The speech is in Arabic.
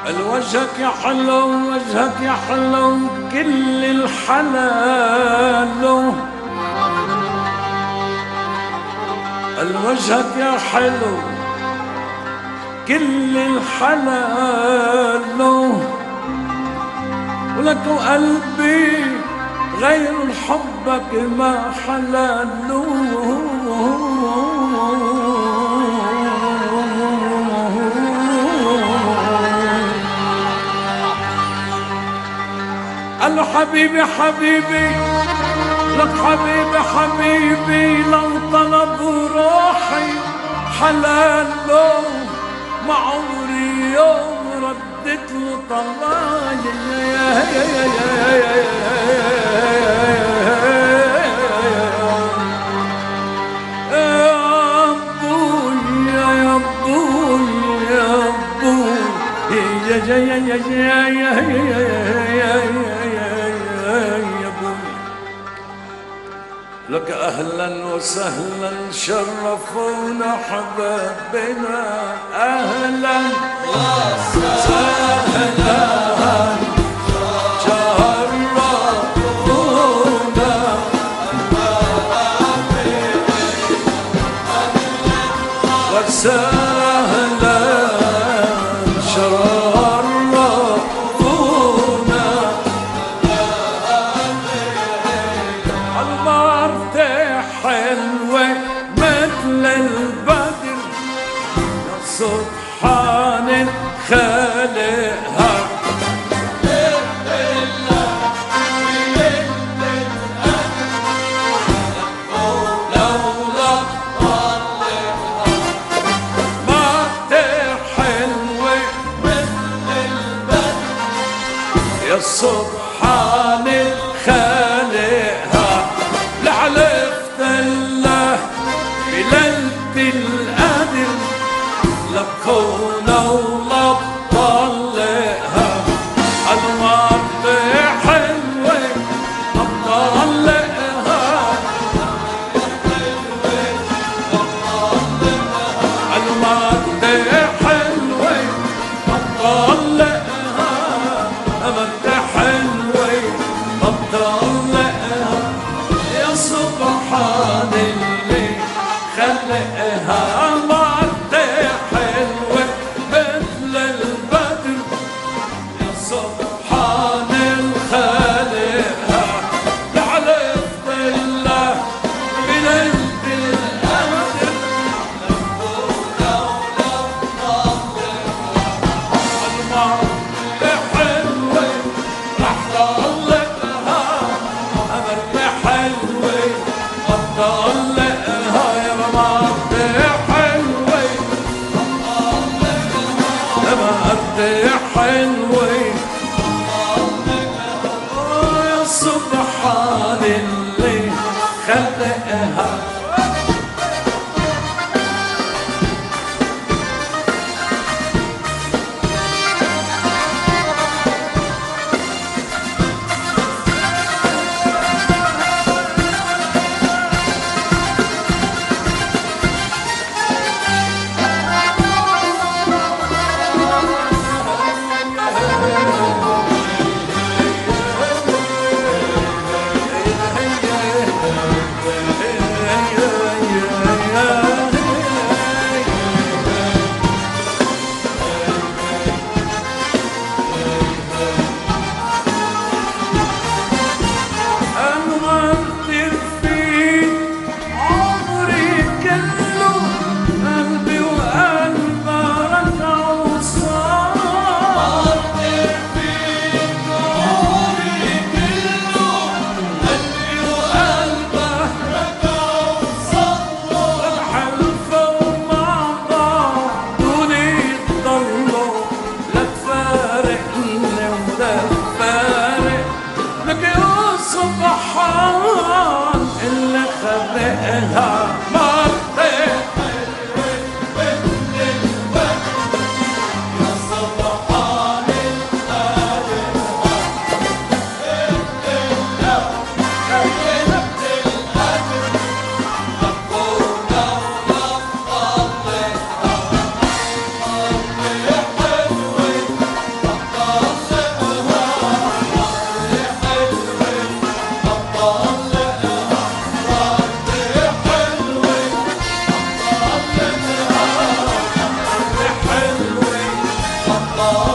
الوجهك يا حلو، وجهك يا حلو كل الحلال. الوجهك يا حلو كل الحلال، ولك قلبي غير حبك ما حلال. قال له حبيبي حبيبي لك حبيبي حبيبي لو طلب روحي حلال له، ما عمري يوم ردت له طلاق. لك أهلا وسهلا شرفونا حبابنا، أهلا وسهلا شرفونا وسهلا شرفونا. المرتي حلوة مثل البدر يا سبحان خالقها، سبحان خالقها. لعلفت الله بليلة القدر لكون الله طلقها. المرض حلوة طلقها، المرض حلوة طلقها، أمرت حلوة طلقها. يا سبحان اللي خلقها، مرت حلوة مثل البدر يا سبحان الخالقها. لعلفت الله بليلة القدر المرض حلوة رح طلقها، أمرت حلوة طلقها. يا مرض حلوة أمرت حلوة يا سبحان اللي خلقها. سبحان اللي خلقها، مرت حلوة مثل البدر يا سبحان الخالقها. ليلة القدر لكون الله طلقها، مرت حلوة الله